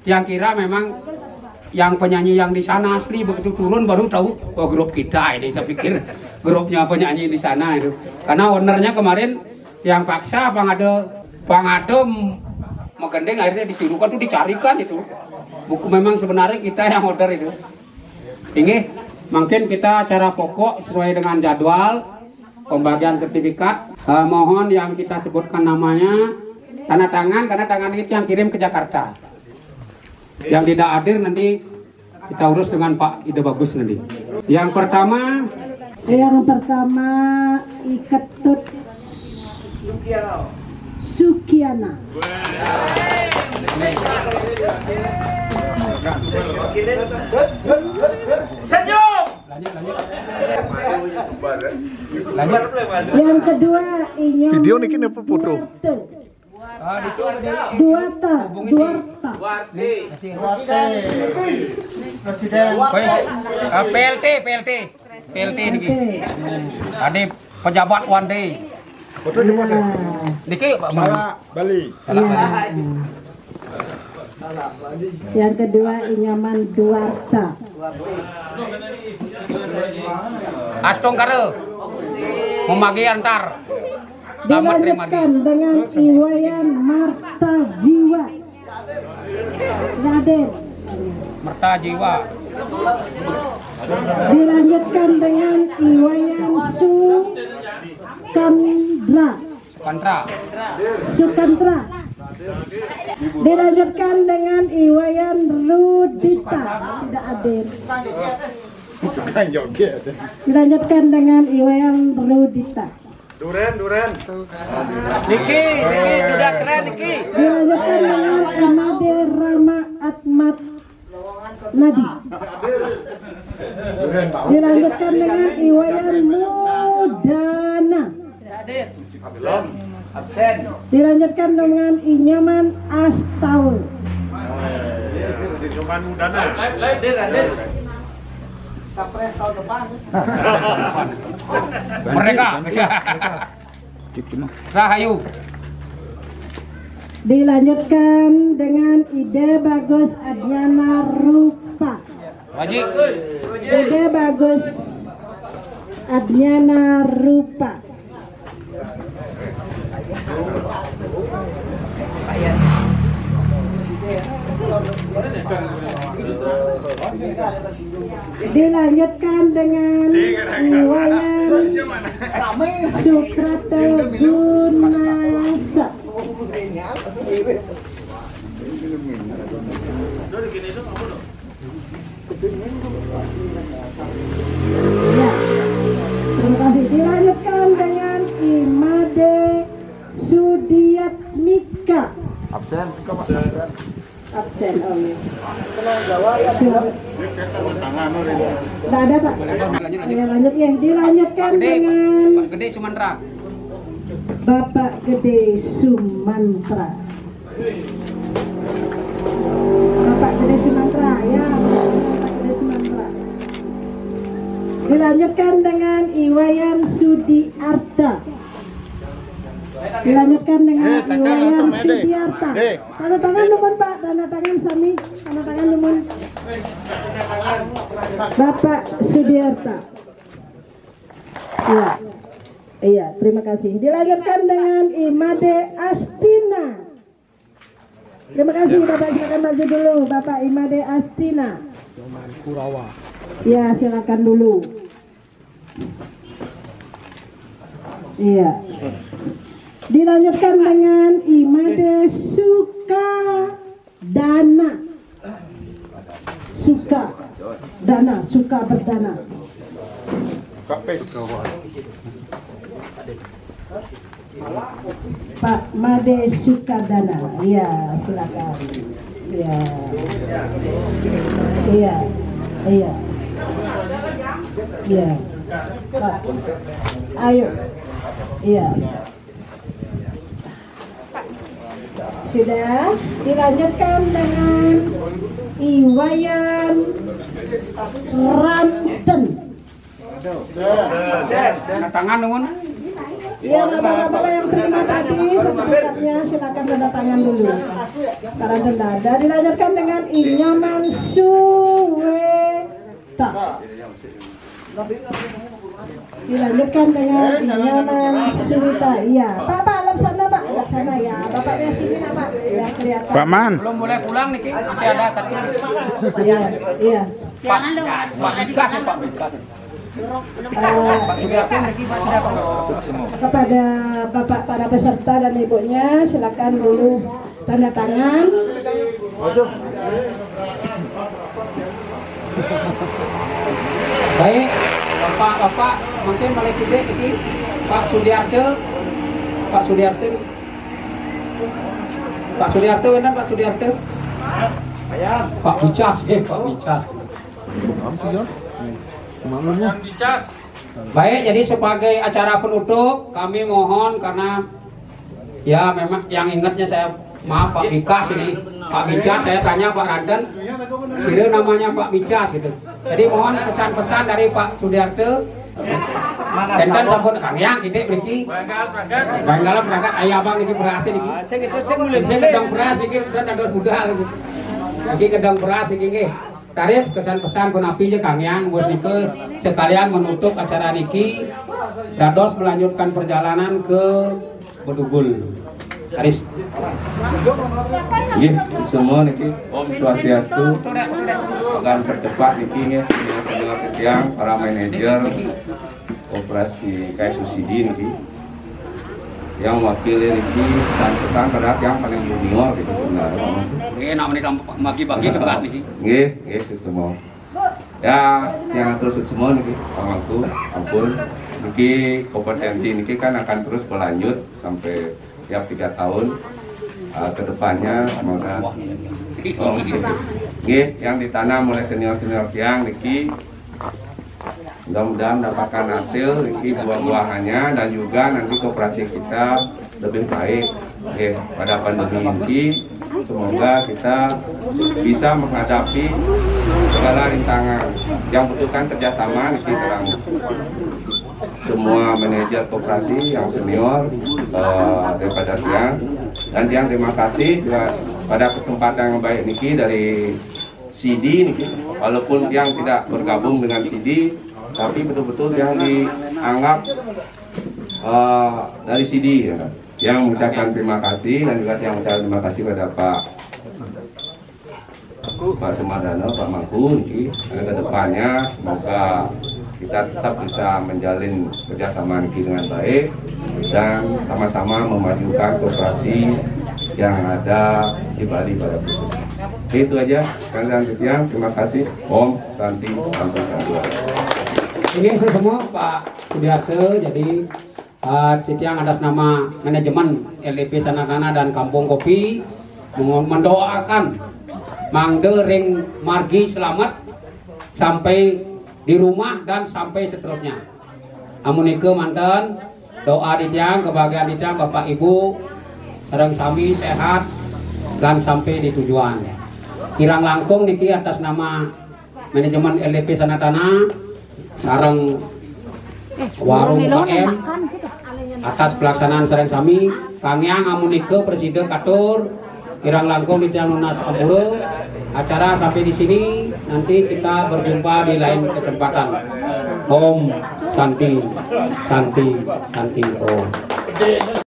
yang kira memang yang penyanyi yang di sana asli, begitu turun baru tahu oh grup kita ini. Saya pikir grupnya penyanyi di sana itu. Karena ownernya kemarin yang paksa Bang Ado menggendeng akhirnya ditirukan tuh dicarikan itu. Buku memang sebenarnya kita yang order itu. Ini mungkin kita acara pokok sesuai dengan jadwal pembagian sertifikat. Mohon yang kita sebutkan namanya tanda tangan itu yang kirim ke Jakarta. Yang tidak hadir nanti kita urus dengan Pak Ide Bagus nanti. Yang pertama Iketut Sukiana. Senyum. Lanjut. Yang kedua Inyo. Video niki apa foto? Duarta. Presiden. PLT niki. Ada pejabat one day. Foto di mana? Niki Bali. Yang kedua Inyaman Duarta. Astong Kare. Memagi antar. Selamat terima Dilanjutkan dengan Iwayan Marta Jiwa. Raden. Merta Jiwa. Dilanjutkan dengan Iwayan Sukantra. Dilanjutkan dengan Iwayan Rudita. Tidak hadir. Dilanjutkan dengan Iwayan Rudita. Duren. Niki, udah keren Niki. Dilanjutkan dengan Imade Rama Atmat Nadi. Dilanjutkan dengan Iwayan Mudana. Absen. Dilanjutkan dengan Inyaman Astaul. Cuman Mudana. Hadir. Kapres tahun depan. Mereka. Rahayu. Dilanjutkan dengan Ide Bagus Adriana Rupa. Wajib. Ide Bagus Adriana Rupa. Dilanjutkan dengan Iwayan Sukrata Gunasa. Ya, terima kasih. Dilanjutkan dengan Imade Sudiatmika. Absen. Absen, Om. Tidak ada, Pak. Ya, lanjut ya. Dilanjutkan dengan Pak Gede Sumantra. Bapak Gede Sumantra. Bapak Gede Sumantra, ya. Bapak Gede Sumantra. Dilanjutkan dengan Iwayan Sudiarta. Dilanjutkan dengan Iwayan Sudiarta. Tanda tangan numun Pak, tanda tangan Sami, tanda tangan numun. Bapak Sudiarta. Iya. Iya, terima kasih. Dilanjutkan dengan Imade Astina. Terima kasih Bapak, silakan maju dulu Bapak Imade Astina. Ya, silakan dulu. Iya. Dilanjutkan dengan Imade Sukadana. Suka berdana. Pak Made Sukadana. Iya, silakan. Iya. Iya. Iya. Iya. Pak. Ayo. Iya. Sudah. Dilanjutkan dengan Iwayan Ranten. Tanda tangan numun. Iya, bapak-bapak yang terima tadi sertifikatnya silakan tanda tangan dulu. Para denda. Dan dilanjutkan dengan Inyoman Suweta. Dilanjutkan dengan Inyoman Suweta. Iya, Pak, lep sana Pak, lep sana ya. Bapaknya sini nak Pak, ya kelihatan. Pak Man. Belum boleh pulang nih, masih ada satu. Iya, iya. Pak Bikas, Pak Bikas. Kepada bapak para peserta dan ibunya silakan dulu tanda tangan. Baik, bapak mungkin mulai kita ini Pak Sudiarto, benar Pak Sudiarto? Pak Bicas, Pak Bicas. Baik, jadi sebagai acara penutup kami mohon karena ya memang yang ingatnya saya maaf Pak Bikas ini Pak Bicas, saya tanya Pak Ranten sini namanya Pak Bicas gitu. Jadi mohon pesan-pesan dari Pak Sudiarto. Tenten sampun Kang Yang titik mriki. Banggalan berangkat ayah Bang iki beras iki. Sing kedang beras iki dan ada budal iki. Iki kedang beras iki nggih. Taris kesan-pesan pun api je Kang Yang bos nike sekalian menutup acara niki dados melanjutkan perjalanan ke Bedugul. Taris. Nggih, semua niki Om Swastiastu akan percepat niki nggih dengan ketiang para manajer operasi KSUCD niki yang wakili niki sampetan pada yang paling junior gitu sebenarnya. Nggih, nak menit bagi-bagi tugas niki. Nggih, semua. Ya, yang terus semua niki pamangku, ampun. Niki kompetensi niki kan akan terus berlanjut sampai tiap 3 tahun ke depannya. Semoga yang ditanam oleh senior-senior yang niki mudah-mudahan mendapatkan hasil niki buah-buahannya dan juga nanti koperasi kita lebih baik pada pandemi ini. Semoga kita bisa menghadapi segala rintangan yang butuhkan kerjasama niki sekarang semua manajer koperasi yang senior daripada Tiang dan Tiang terima kasih juga pada kesempatan yang baik niki dari CD niki, walaupun Tiang tidak bergabung dengan CD tapi betul-betul yang dianggap dari CD ya. Yang mengucapkan terima kasih dan juga yang mengucapkan terima kasih pada Pak Semardano, Pak Mangku niki, dan kedepannya semoga kita tetap bisa menjalin kerjasama niki dengan baik dan sama-sama memajukan koperasi yang ada di Bali pada khususnya. Itu aja, kalian Tiang, terima kasih. Om Santi, Santi. Ini semua Pak Sudiarto, jadi Tiang atas nama manajemen LDP Sanatana dan Kampung Kopi mendoakan Mangde Ring Margi selamat sampai di rumah dan sampai seterusnya. Amunike manten doa di Tiang, kebahagiaan di Tiang, Bapak Ibu sareng sami sehat dan sampai di tujuan. Kirang langkung niki atas nama manajemen LDP Sanatana sareng warung KM atas pelaksanaan sareng sami Kang Yang amunike presiden katur kirang langkung di Tiang lunas ampura. Acara sampai di sini, nanti kita berjumpa di lain kesempatan. Om Santi, Santi, Santi Om.